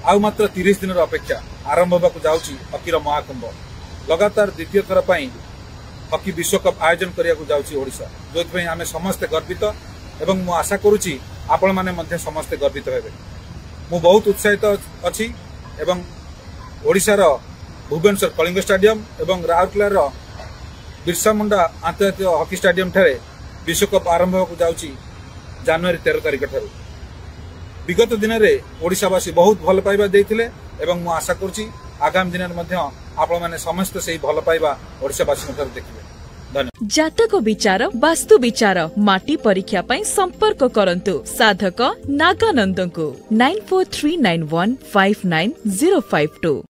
आउ मात्र 30 दिन अपेक्षा आरंभ होगा जाऊँगी हकीर महाकुंभ लगातार द्वितीय थर पर हकी विश्वकप आयोजन करने जाऊँगी जो आम समस्ते गर्वित एवं मु आशा करुच्ची आपण मैंने समस्ते गर्वित हे। मु बहुत उत्साहित अच्छी एवं ओडिशार भुवनेश्वर कलिंग स्टेडियम एवं राउरकेलार बिरसा मुंडा आंतर्जातीय हकी स्टेडियम ठारे विश्वकप आरंभ होगा जाऊँगी जनवरी 13 तारिख ठारू। विगत दिन में ओडिशावासी बहुत भल पाइबा देइथिले एवं मु आशा करुच्ची आगामी दिन में आपण मैंने समस्त से भल पाइबा ओडिशावासी देखिए। धन्यवाद। जातक विचार वास्तु विचार माटी परीक्षा पई संपर्क करंतु साधक नागानंद को 9439159052।